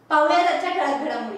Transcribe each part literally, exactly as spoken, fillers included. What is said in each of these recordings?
पाहुयात आजच्या ठळक घडामोडी।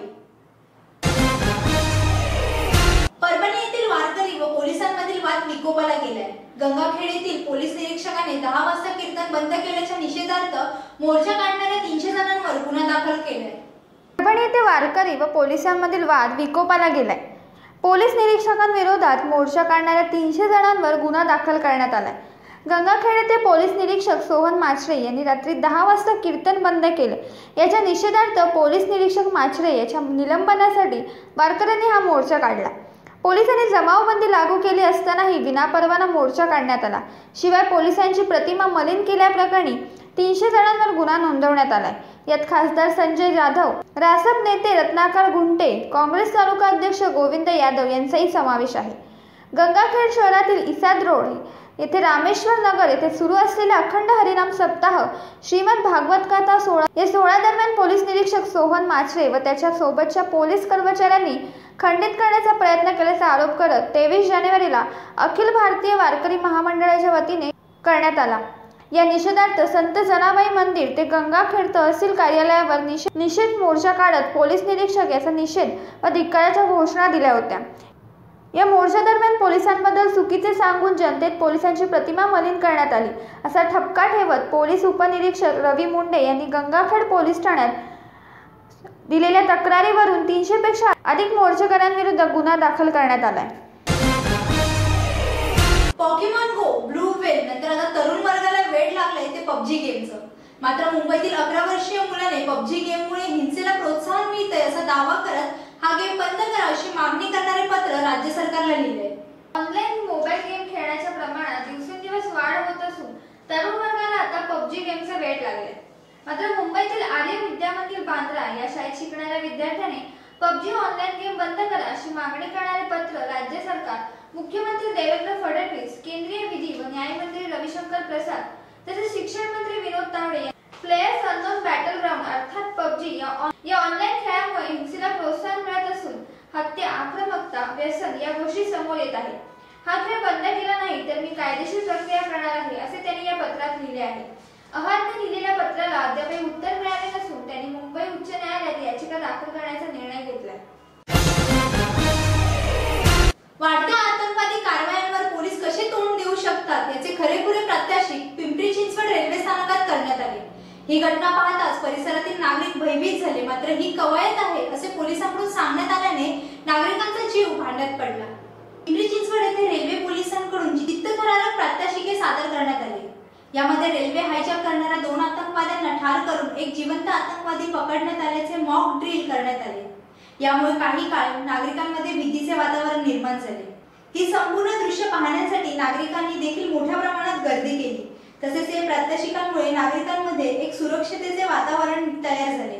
परभणी येथील वारकरी व पोलिसांमधील वाद विकोपाला गेलाय। गंगाखेड येथील पोलीस निरीक्षकाने दहा वाजता कीर्तन बंद केल्याच्या निषेधार्थ मोर्चा काढणाऱ्या तीनशे जणांवर गुन्हा दाखल केलाय। परभणी येथे वारकरी व पोलिसांमधील वाद विकोपाला गेलाय। पोलीस निरीक्षकांविरोधात मोर्चा काढणाऱ्या तीनशे जणांवर गुन्हा दाखल करण्यात आलाय। गंगाखेड येथे पोलीस निरीक्षक सोहन माचरे यांनी रात्री दहा वाजता कीर्तन बंद केले। याच्या निषेधार्थ पोलीस निरीक्षक माचरे याच्या निलंबनासाठी वारकऱ्यांनी हा मोर्चा काढला। पोलिसांनी जमावबंदी लागू केली असतानाही विनापरवाना मोर्चा काढण्यात आला। शिवाय पोलिसांची प्रतिमा मलिन केल्याप्रकरणी तीनशे जणांवर गुन्हा नोंदवण्यात आलाय। यात खासदार संजय जाधव, रासप नेते रत्नाकर गुंटे, काँग्रेस तालुका अध्यक्ष गोविंद यादव यांचाही समावेश आहे। गंगाखेड शहरातील इसाद रोड येथे रामेश्वर नगर येथे सुरू असलेला अखंड हरिनाम सप्ताह श्रीमद भागवत कथा सोहळा या सोहळ्या दरम्यान पोलीस निरीक्षक सोहन माचरे व त्याच्या सोबतच्या पोलीस कर्मचाऱ्यांनी खंडित करण्याचा प्रयत्न केल्याचा आरोप करत तेवीस जानेवारीला अखिल भारतीय वारकरी महामंडळाच्या वतीने करण्यात आला। या निषेधार्थ संत जनाबाई मंदिर ते गंगाखेड तहसील कार्यालयावर निषेध मोर्चा काढत पोलीस निरीक्षक याचा निषेध व धिक्काराच्या घोषणा दिल्या होत्या। या मोर्चा दरम्यान पोलिसांबद्दल चुकीचे सांगून जनतेत पोलिसांची प्रतिमा मलिन करण्यात आली असा ठपका ठेवत पोलीस उपनिरीक्षक रवी मुंडे यांनी गंगाखेड पोलीस ठाण्यात दिलेल्या तक्रारीवरून तीनशे पेक्षा अधिक मोर्चेकऱ्यांविरुद्ध गुन्हा दाखल करण्यात आलाय। पॉकीमॉन गो, ब्लू व्हेल नंतर आता तरुण वर्गाला वेड लागलंय ते पबजी गेमचं। मात्र मुंबईतील अकरा वर्षीय मुलाने पबजी गेममुळे हिंसेला प्रोत्साहन मिळतंय असा दावा करत हा गेम बंद करा अशी मागणी करणारे पत्र राज्य सरकारला लिहिलंय। ऑनलाईन मोबाईल गेम खेळण्याच्या प्रमाणात दिवसेंदिवस वाढ होत असून तरुण वर्गाला आता पबजी गेमचे वेड लागले। मात्र मुंबईतील आर्य विद्यामंदिर बांद्रा या शाळेत शिकणाऱ्या विद्यार्थ्याने पबजी ऑनलाईन गेम बंद करा अशी मागणी करणारे पत्र राज्य सरकार, मुख्यमंत्री देवेंद्र फडणवीस, केंद्रीय विधी व न्यायमंत्री रविशंकर प्रसाद तसेच शिक्षण मंत्री Vinod Tawde players unknown battle ground अर्थात पबजी या ऑनलाईन खेळामुळे हिंसेला प्रोत्साहन मिळत असून हत्या, आक्रमकता, व्यसन या गोष्टी समोर येत आहेत। हा खेळ बंद केला नाही तर मी कायदेशीर प्रक्रिया करणार आहे असे त्यांनी या पत्रात लिहिले आहे। अहदने लिहिलेल्या पत्राला अद्यापही उत्तर मिळाले नसून त्यांनी मुंबई उच्च न्यायालयात याचिका दाखल करण्याचा निर्णय घेतलाय। वाढत्या आतंकवादी कारवायांवर पोलीस कसे तोंड देऊ शकतात याचे खरेखुरे प्रात्यक्षिक पिंपरी चिंचवड रेल्वे स्थानकात करण्यात आले। ही घटना पाहताच परिसरातील नागरिक भयभीत झाले। मात्र ही कवायत आहे असे पोलिसांकडून सांगण्यात आल्याने नागरिकांचा जीव भांड्यात पडला। पिंपरी चिंचवड येथे रेल्वे पोलिसांकडून चित्तथरारक प्रात्यक्षिके सादर करण्यात आली। यामध्ये रेल्वे हायजॅक करणाऱ्या दोन आतंकवाद्यांना ठार करून एक जिवंत आतंकवादी पकडण्यात आल्याचे मॉक ड्रिल करण्यात आले। यामुळे काही काळ नागरिकांमध्ये भीतीचे वातावरण निर्माण झाले। ही संपूर्ण दृश्य पाहण्यासाठी नागरिकांनी देखील मोठ्या प्रमाणात गर्दी केली। तसेच या प्रात्यक्षिकांमुळे नागरिकांमध्ये एक सुरक्षिततेचे वातावरण तयार झाले।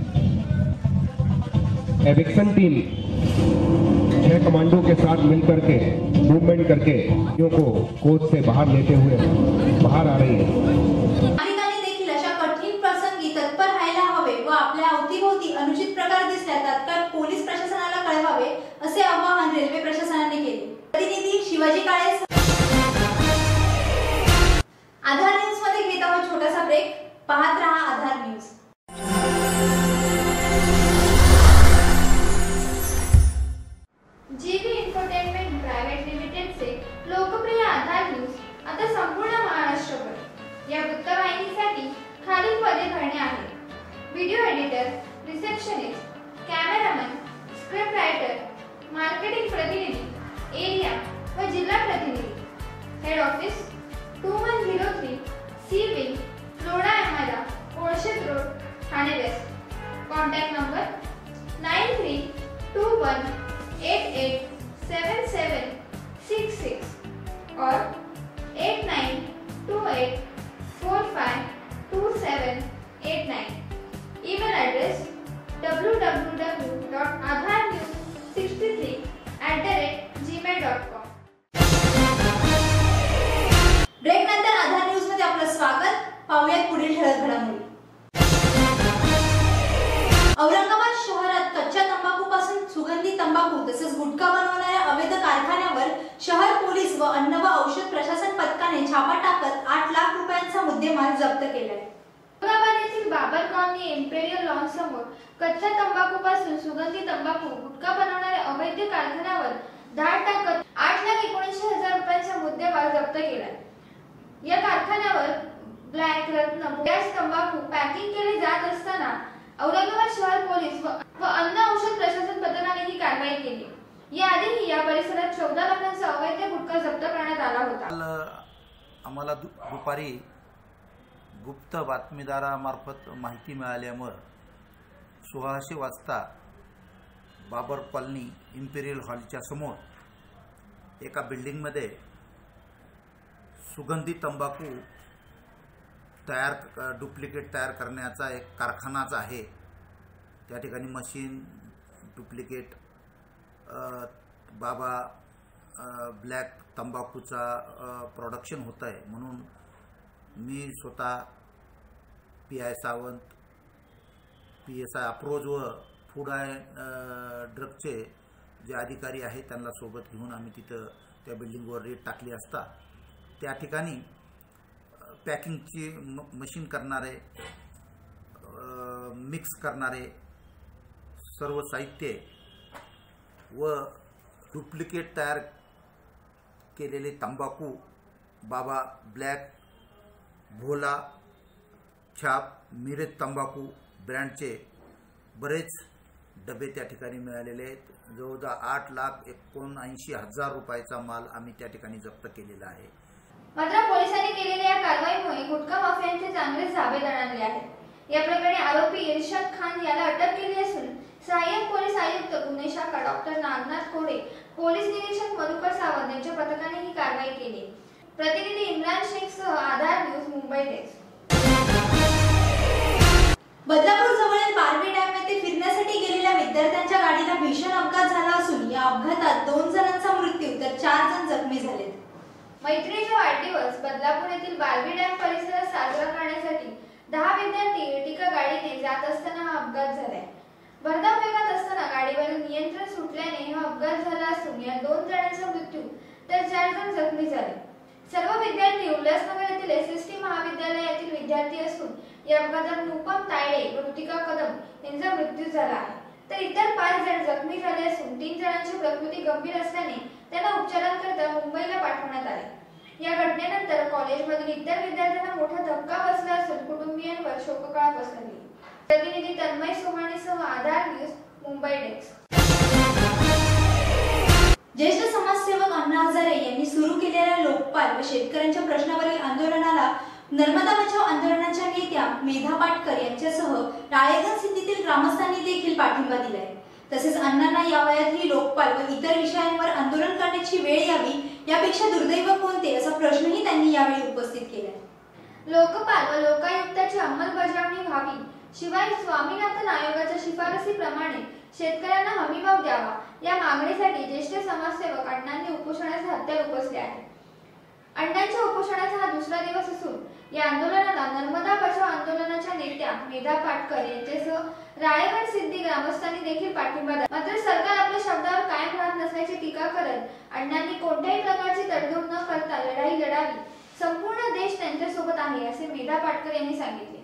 एविक्शन टीम छह कमांडो के साथ मिलकर के मूवमेंट करके को कोच से बाहर लेते हुए बाहर आ रही है। नागरिकांनी देखील अशा कठीण प्रसंगी तत्पर राहायला हवे व आपल्या अवतीभोवती अनुचित प्रकार दिसल्यास तात्काळ पोलीस प्रशासनाला कळवावे असे आवाहन रेल्वे प्रशासनाने केले। प्रतिनिधी शिवाजी काळे। आधार न्यूज मध्ये घेत आहोत छोटासा ब्रेक, पाहत रहा Aadhaar news. GB entertainment private लिमिटेडचे लोकप्रिय आधार न्यूज आता संपूर्ण महाराष्ट्रभर। या वृत्तवाहिनीसाठी खालील पदे भरणे आहेत: video editor, receptionist, cameraman, script writer, marketing प्रतिनिधी, एरिया व जिल्हा प्रतिनिधी। Head office two one zero three C wing, Lodha Amara, Kolshet road, Thane west. Contact number nine three two one eight eight seven seven six six और eight nine two eight four five two seven eight nine. Email address W W W dot Aadhaar news sixty three at the rate Gmail dot com. Break नंतर Aadhaar news मध्ये आपलं स्वागत। पाहुयात पुढील ठळक घडामोडी। औरंगाबाद शहरात कच्च्या तंबाखूपासून सुगंधी तंबाखू तसेच गुटखा बनवणाऱ्या अवैध कारखान्यावर शहर पोलीस व अन्न व औषध प्रशासन पथकाने छापा टाकत आठ लाख रुपयांचा मुद्देमाल जप्त केलाय। औरंगाबाद येथील रोजी बाबर कॉलनी इम्पेरियल लॉन समोर कच्च्या तंबाखूपासून सुगंधी तंबाखू गुटखा बनवणाऱ्या अवैध कारखान्यावर धाड टाकत आठ लाख एकोणऐंशी हजार रुपयांचा मुद्देमाल जप्त केला. या कारखान्यावर ब्लॅक रत्न गॅस तंबाखू पॅकिंग केले जात असताना औरंगाबाद शहर पोलीस व अन्न औषध प्रशासन पथकाने ही कारवाई केली. याआधीही या परिसरात चौदा लाखांचा अवैध गुटखा जप्त करण्यात आला होता. आम्हाला दुपारी गुप्त बातमीदारामार्फत माहिती मिळाल्यामुळे सोळाशे वाजता बाबर कॉलनी इम्पेरियल हॉलच्या समोर एका बिल्डिंगमध्ये सुगंधी तंबाखू तयार डुप्लिकेट तयार करण्याचा एक कारखानाच आहे. त्या ठिकाणी मशीन डुप्लिकेट बाबा ब्लॅक तंबाखूचा प्रोडक्शन होत आहे. म्हणून मी स्वतः P I Sawant, P S I अप्रोज व फूड अँड ड्रगचे जे अधिकारी आहेत त्यांना सोबत घेऊन आम्ही तिथं त्या बिल्डिंगवर रेड टाकली असता त्या ठिकाणी पॅकिंगची मशीन करणारे, मिक्स करणारे सर्व साहित्य व डुप्लिकेट तयार केलेले तंबाखू बाबा ब्लॅक, भोला, छाप, मिरज तंबाखू ब्रँडचे बरेच डबे त्या ठिकाणी मिळालेले आहेत. जवळजवळ आठ लाख एकोणऐंशी हजार रुपयाचा माल आम्ही त्या ठिकाणी जप्त केलेला आहे. मात्र पोलिसांनी केलेल्या या कारवाईमुळे गुटखा माफियांचे चांगलेच धाबे दणाणले आहेत. या प्रकरणी आरोपी इर्शाद खान याला अटक केली असून सहाय्यक पोलीस आयुक्त गुन्हे शाखा डॉक्टर नागनाथ कोडे, पोलीस निरीक्षक मधुकर सावंत यांच्या पथकाने ही कारवाई केली. प्रतिनिधी इम्रान शेखसह आधार न्यूज, मुंबई डेस्क. बदलापूर जवळील बारवी डॅम येथे फिरण्यासाठी गेलेल्या विद्यार्थ्यांच्या गाडीला भीषण अपघात झाला असून या अपघातात दोन जणांचा मृत्यू तर चार जण जखमी झालेत. मैत्रीचा वाढदिवस बदलापूर येथील बारवी डॅम परिसरात साजरा करण्यासाठी दहा विद्यार्थी एर्टिगा गाडीने जात असताना हा अपघात झालाय. भरधाव वेगात असताना गाडीवरील नियंत्रण सुटल्याने हा अपघात झाला असून या दोन जणांचा मृत्यू तर चार जण जखमी झाले. सर्व विद्यार्थी उल्हासनगर येथील एस एस टी महाविद्यालयातील विद्यार्थी असून या अपघातात नुपम तायडे व ऋतिका कदम यांचा मृत्यू झाला आहे. तर इतर पाच जण जखमी झाले असून तीन जणांची प्रकृती गंभीर असल्याने त्यांना उपचारांकरिता मुंबईला पाठवण्यात आले. या घटनेनंतर कॉलेजमधील इतर विद्यार्थ्यांना मोठा धक्का बसला असून कुटुंबियांवर शोककळा पसरली. प्रतिनिधी तन्मय सोहाणेसह आधार न्यूज, मुंबई डेस्क. ज्येष्ठ समाजसेवक अण्णा हजारे यांनी सुरू केलेल्या लोकपाल व शेतकऱ्यांच्या प्रश्नावरील आंदोलनाला नर्मदा बचाव आंदोलनाच्या नेत्या मेधा पाटकर यांच्यासह राळेगण सिद्धीतील ग्रामस्थांनी देखील पाठिंबा दिलाय. तसेच अण्णांना या वयातही लोकपाल व इतर विषयांवर आंदोलन करण्याची वेळ यावी यापेक्षा दुर्दैव कोणते असा प्रश्नही त्यांनी यावेळी उपस्थित केला. लोकपाल व लोकायुक्ताची अंमलबजावणी व्हावी, शिवाय स्वामीनाथन आयोगाच्या शिफारसीप्रमाणे शेतकऱ्यांना हमीभाव द्यावा या मागणीसाठी ज्येष्ठ समाजसेवक अण्णांनी उपोषणाचे हत्यार उपसले आहे. अण्णांच्या उपोषणाचा हा दुसरा दिवस असून या आंदोलनाला नर्मदा बचाव आंदोलनाच्या नेत्या मेधा पाटकर यांच्यासह राळेगण सिद्धी ग्रामस्थांनी देखील पाठिंबा दिला. मात्र सरकार आपल्या शब्दावर कायम राहत नसल्याची टीका करत अण्णांनी कोणत्याही प्रकारची तडजोड न करता लढाई लढावी, संपूर्ण देश त्यांच्यासोबत आहे असे मेधा पाटकर यांनी सांगितले.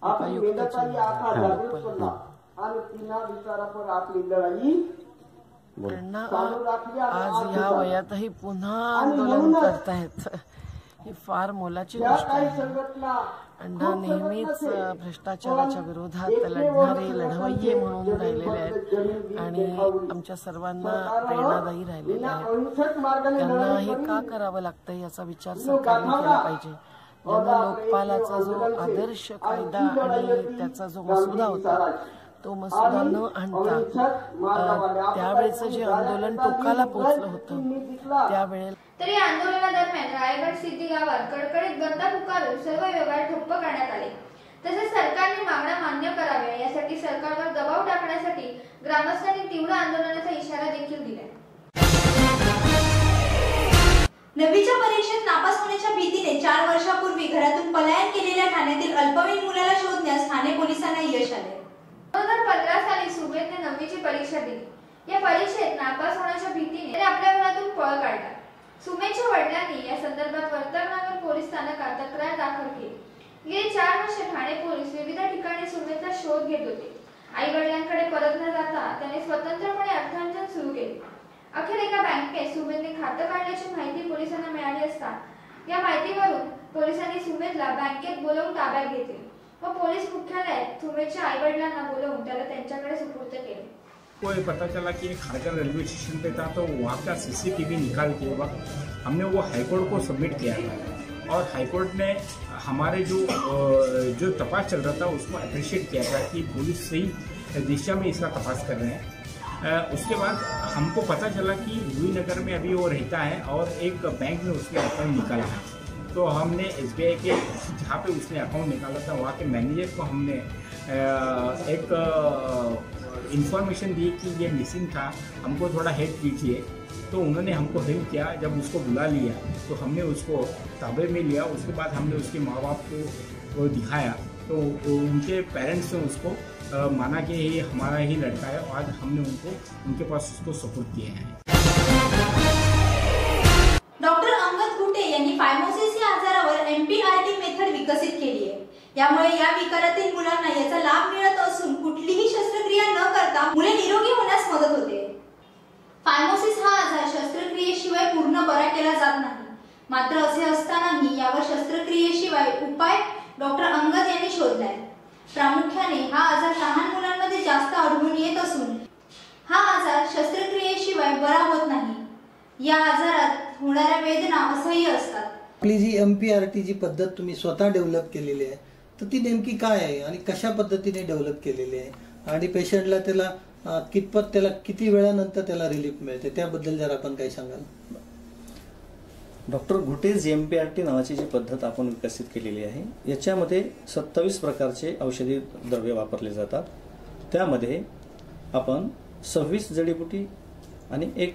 आज या वयातही पुन्हा आंदोलन करतायत ही फार मोलाची गोष्ट आहे. अण्णा नेहमीच भ्रष्टाचाराच्या विरोधात लढणारे लढवय्ये म्हणून राहिलेले आहेत आणि आमच्या सर्वांना प्रेरणादायी राहिलेले आहेत. त्यांना हे का करावं लागतं याचा विचार सरकारने केला पाहिजे. ज्यांना लोकपालाचा जो आदर्श कायदा आणि त्याचा जो मसुदा होता तो मसुदा न आणता त्यावेळेचं जे आंदोलन टोकाला पोहोचलं होतं त्यावेळेला. तरी आंदोलनादरम्यान राळेगण सिद्धी गावात कडकडीत बंद पुकारून सर्व व्यवहार ठप्प करण्यात आले. तसेच सरकारने मागण्या मान्य कराव्या यासाठी सरकारवर दबाव टाकण्यासाठी ग्रामस्थांनी तीव्र आंदोलनाचा इशारा देखील दिला. नववीच्या परीक्षेत नापास होण्याच्या भीतीने चार वर्षापूर्वी घरातून पलायन केलेल्या ठाण्यातील अल्पवयीन मुलाला शोधण्यास ठाणे पोलिसांना यश आले. दोन हजार पंधरा साली सुमेधने नववीची परीक्षा दिली. या परीक्षेत नापास होण्याच्या भीतीने त्याने आपल्या घरातून पळ काढला. सुमेधच्या वडिलांनी या संदर्भात वर्तकनगर पोलीस स्थानकात तक्रार दाखल केली. गेली चार वर्ष वर्ष ठाणे पोलीस विविध ठिकाणी सुमेधला शोध घेत होते. आई वडिलांकडे परत न जाता त्याने स्वतंत्रपणे अर्थार्जन सुरू केले. अखेर एका बँकेत सुमेधने खातं काढल्याची माहिती पोलिसांना मिळाली असता या माहितीवरून पोलिसांनी सुमेधला बँकेत बोलावून ताब्यात घेतले व पोलीस मुख्यालयात सुमेधच्या आई वडिलांना बोलावून त्याला त्यांच्याकडे सुपूर्द केले. को ये पता चला कि खारकर रेलवे स्टेशन पे था, तो वहाँ का सीसीटीवी निकाल के वक्त हमने वो हाईकोर्ट को सबमिट किया था और हाईकोर्ट ने हमारे जो जो तपास चल रहा था उसको अप्रिशिएट किया था कि पुलिस सही दिशा में इसका तपास कर रहे हैं. उसके बाद हमको पता चला कि लुई नगर में अभी वो रहता है और एक बैंक में उसने अकाउंट निकाला है. तो हमने एस बी आई के जहाँ पे उसने अकाउंट निकाला था वहाँ के मैनेजर को हमने एक इन्फॉर्मेशन दी कि ये मिसिंग था, हमको थोड़ा हेल्प कीजिए. तो उन्होंने हमको हेल्प किया. जब उसको बुला लिया तो हमने उसको ताबे में लिया. उसके बाद हमने उसके माँ बाप को दिखाया तो उनके पेरेंट्स ने उसको आ, माना कि ये हमारा ही लड़का है. आज हमने उनको उनके पास उसको सपोर्ट किए हैं. डॉक्टर अंगद घुटे यांनी फायमोसिस या आजारावर M P R T method विकसित केली आहे. यामुळे या विकारातील मुलांना याचा लाभ मिळत असून कुठलीही शस्त्रक्रिया न करता मुले निरोगी होण्यास मदत होते. फायमोसिस हा आजार शस्त्रक्रियेशिवाय पूर्ण बरा केला जात नाही. मात्र असे असतानाही यावर शस्त्रक्रियेशिवाय उपाय डॉक्टर अंगद यांनी शोधलाय. प्रामुख्याने हा आजार लहान मुलांमध्ये जास्त आढळून येत असून हा आजार शस्त्रक्रियेशिवाय बरा होत नाही. या आजारात होणाऱ्या वेदना असह्य असतात. आपली जी एम पी आर टी जी पद्धत तुम्ही स्वतः डेव्हलप केलेली आहे तर ती नेमकी काय आहे आणि कशा पद्धतीने डेव्हलप केलेली आहे आणि पेशंटला त्याला कितपत त्याला किती वेळानंतर त्याला रिलीफ मिळते त्याबद्दल जर आपण काही सांगाल. डॉक्टर घुटेज एम पी आर टी नावाची जी पद्धत आपण विकसित केलेली आहे याच्यामध्ये सत्तावीस प्रकारचे औषधी द्रव्य वापरले जातात. त्यामध्ये आपण सव्वीस जडीबुटी आणि एक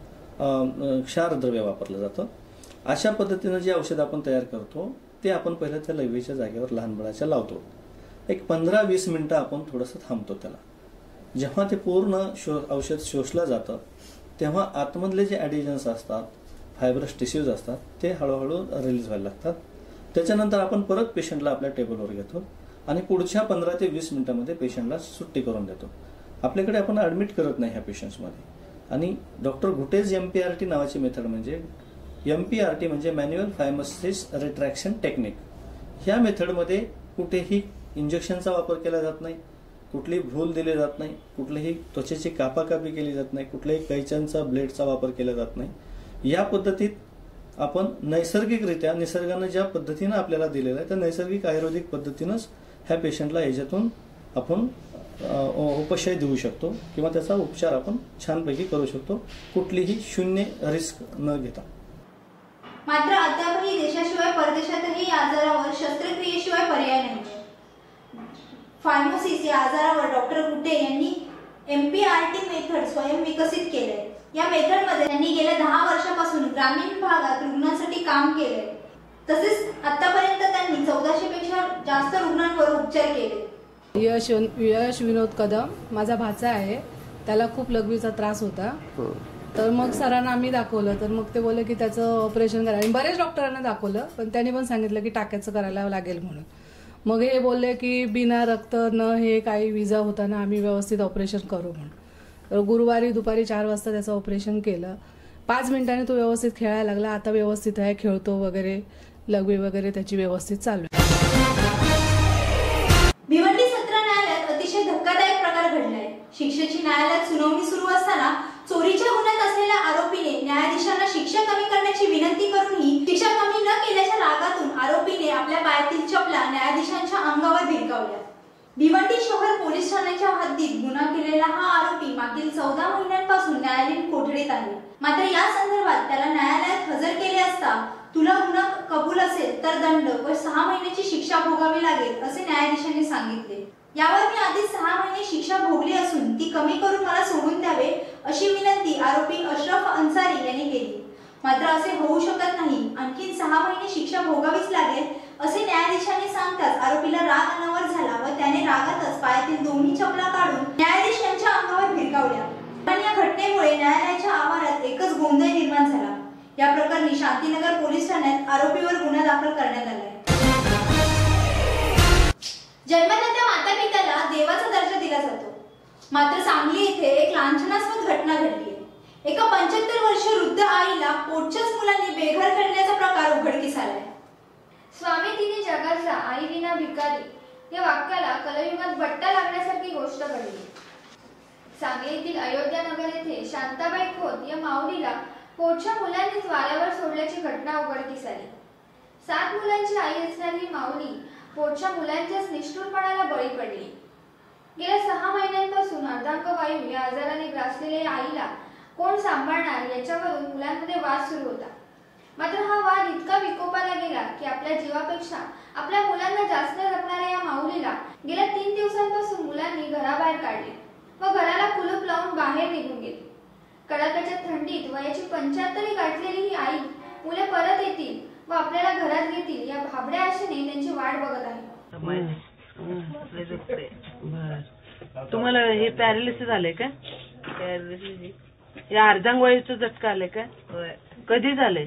क्षार द्रव्य वापरलं जातं. अशा पद्धतीनं जे औषध आपण तयार करतो ते आपण पहिलं त्या लघवीच्या जागेवर लहान मुलाच्या लावतो. एक पंधरा वीस मिनिटं आपण थोडंसं थांबतो त्याला. जेव्हा ते पूर्ण शो औषध शोषलं जातं तेव्हा आतमधले जे ॲडिजन्स असतात, फायब्रस टिश्यूज असतात ते हळूहळू रिलीज व्हायला लागतात. त्याच्यानंतर आपण परत पेशंटला आपल्या टेबलवर घेतो आणि पुढच्या पंधरा ते वीस मिनिटांमध्ये पेशंटला सुट्टी करून देतो. आपल्याकडे आपण ॲडमिट करत नाही ह्या पेशंट्समध्ये. आणि डॉक्टर घुटेज एम पी आर टी नावाची मेथड म्हणजे एम पी आर टी म्हणजे मॅन्युअल फायमोसिस रिट्रॅक्शन टेक्निक. ह्या मेथडमध्ये कुठेही इंजेक्शनचा वापर केला जात नाही, कुठलीही भूल दिली जात नाही, कुठलीही त्वचेची कापाकापी केली जात नाही, कुठल्याही कैच्यांचा ब्लेडचा वापर केला जात नाही. या पद्धतीत आपण नैसर्गिकरित्या निसर्गानं ज्या पद्धतीनं आपल्याला दिलेलं आहे त्या नैसर्गिक आयुर्वेदिक पद्धतीनंच ह्या पेशंटला याच्यातून आपण उपशय देऊ शकतो किंवा त्याचा उपचार आपण छानपैकी करू शकतो, कुठलीही शून्य रिस्क न घेता. मात्र अद्यापही देशाशिवाय परदेशातही या आजारावर शस्त्रक्रियेशिवाय पर्याय नाही. फायमोसिस या आजारावर डॉक्टर घुटे यांनी M P R T method स्वयं विकसित केलंय. या मेथडमध्ये त्यांनी गेल्या दहा वर्षापासून ग्रामीण भागात रुग्णांसाठी काम केलंय. तसेच आतापर्यंत त्यांनी चौदाशे पेक्षा जास्त रुग्णांवर उपचार केले. यश यश विनोद कदम माझा भाचा आहे. त्याला खूप लघवीचा त्रास होता. तर मग सरांना आम्ही दाखवलं तर मग ते बोलले की त्याचं ऑपरेशन करायला. बरेच डॉक्टरांना दाखवलं पण त्यांनी पण सांगितलं की टाक्याचं करायला लागेल म्हणून. मग हे बोलले की बिना रक्त न हे काही विजा होताना आम्ही व्यवस्थित ऑपरेशन करू म्हणून. तर गुरुवारी दुपारी चार वाजता त्याचं ऑपरेशन केलं. पाच मिनिटांनी तो व्यवस्थित खेळायला लागला. आता व्यवस्थित आहे, खेळतो वगैरे, लघवी वगैरे त्याची व्यवस्थित चालू आहे. भिवंडी सत्र न्यायालयात अतिशय धक्कादायक प्रकार घडलाय. शिक्षेची न्यायालयात सुनावणी सुरू असताना चोरीच्या गुन्ह्यात असलेल्या आरोपीने न्यायाधीशांना शिक्षा कमी करण्याची विनंती करूनही शिक्षा कमी न केल्याच्या रागातून आरोपीने आपल्या पायातील चपला न्यायाधीशांच्या अंगावर भिरकावल्या. भिवंडी शहर पोलीस ठाण्याच्या हद्दीत गुन्हा केलेला हा आरोपी मागील चौदा महिन्यांपासून न्यायालयीन कोठडीत आहे. मात्र या संदर्भात त्याला न्यायालयात हजर केले असता तुला गुन्हा कबूल असेल तर दंड व सहा महिन्याची शिक्षा भोगावी लागेल असे न्यायाधीशांनी सांगितले. यावर मी आधी सहा महिने शिक्षा भोगली असून ती कमी करून मला सोडून द्यावे अशी विनंती आरोपी अशरफ अन्सारी यांनी केली. मात्र असे होऊ शकत नाही, आणखी सहा महिने शिक्षा भोगावीच लागेल असे न्यायाधीशांनी सांगताच आरोपीला राग अनावर झाला व त्याने रागातच पायातील दोन्ही चपला काढून न्यायाधीश यांच्या अंगावर भिरकावल्या. पण या घटनेमुळे न्यायालयाच्या आवारात एकच गोंधळ निर्माण झाला. या प्रकरणी शांतीनगर पोलीस ठाण्यात आरोपीवर गुन्हा दाखल करण्यात आला आहे. जन्मदात्या माता पित्याला देवाचा दर्जा दिला जातो, मात्र सांगली इथे एक लांछनास्पद घटना घडली आहे। एका पंच्याहत्तर वर्षीय वृद्ध आईला पोटच्याच मुलांनी बेघर करण्याचा प्रकार उघडकीस आलाय। स्वामी तिने जगाचा आई विना भिकारी या वाक्याला कलयुगात बट्टा लागण्यासारखी गोष्ट घडली। सांगलीतील अयोध्यानगर येथे शांताबाई खोत या माऊलीला पोटच्या मुलांनीच वाऱ्यावर सोडल्याची घटना उघडकीस आली। सात मुलांची आई असणारी माऊली पोटच्या मुलांच्याच निष्ठुरपणाला बळी पडली। गेल्या सहा महिन्यांपासून अर्धांगवायू या आजाराने ग्रासलेल्या आईला कोण सांभाळणार याच्यावरून मुलांमध्ये वाद सुरू होता। मात्र हा वाद इतका विकोपाला गेला की आपल्या जीवापेक्षा आपल्या मुलांना जास्त जपणाऱ्या या माऊलीला गेल्या तीन दिवसांपासून मुलांनी घराबाहेर काढले व घराला कुलूप लावून बाहेर निघून गेली। कडाक्याच्या थंडीत वयाची पंच्याहत्तरी गाठलेली ही आई मुले परत येतील व आपल्याला घरात घेतील या भाबड्या आशेने त्यांची वाट बघत आहे। तुम्हाला हे पॅरालिसिस आले का? या अर्धांगवायूचा झटका आले का? कधी झाले?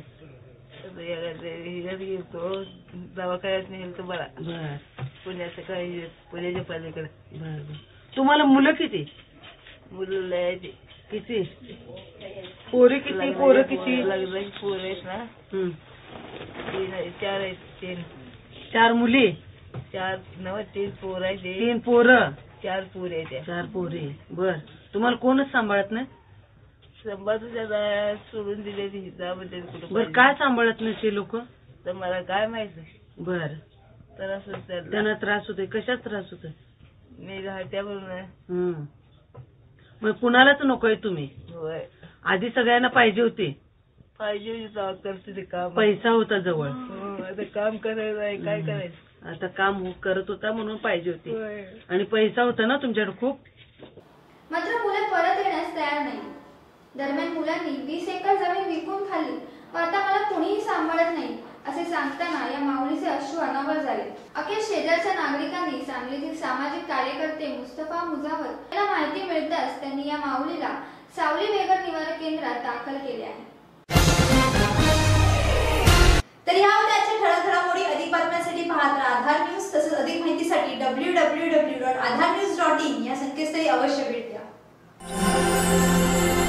दवाखान्यात नेल तर बरा पुण्याचं काही पुण्याच्या पलीकडे। तुम्हाला मुलं किती? मुलं किती? पोरी किती? पोरं किती? लग्नाची पोरं आहेत ना, तीन चार आहेत। तीन चार मुली? चार नव तीन पोर आहेत। तीन पोरं? चार पोरी आहेत। चार पोरी। बर, तुम्हाला कोणच सांभाळत नाही? संभाजी सोडून दिले म्हणजे कुठं? बर, काय सांभाळत नाही ते लोक? तर मला काय माहिती। बर, त्रास त्यांना त्रास होतोय? कशाच त्रास होतोय? मी घाट्यावरून। हम्म, मग कुणालाच नकोय तुम्ही? होय, आधी सगळ्यांना पाहिजे होती? पाहिजे होती, करते ते काम, पैसा होता जवळ, आता काम करायचं आहे, काय करायचं? आता काम करत होता म्हणून पाहिजे होती, आणि पैसा होता ना तुमच्याकडे खूप। मात्र मुले परत येण्यास तयार नाही। दरम्यान मुलांनी वीस एकर जमीन विकून खाल्ली व आता मला कुणीही सांभाळत नाही असे सांगताना या माऊलीचे अश्रू अनावर झाले। अखेर शेजारच्या नागरिकांनी सांगलीतील सामाजिक कार्यकर्ते मुस्तफा मुजावर यांना माहिती मिळताच त्यांनी या माऊलीला सावली बेघर निवारण केंद्रात दाखल केले आहे। तर ह्या होत्या आजच्या ठळक घडामोडी। अधिक बातम्यांसाठी पाहत राहा आधार न्यूज, तसेच अधिक माहितीसाठी W W W dot Aadhaar news dot in या संकेतस्थळी अवश्य भेट द्या।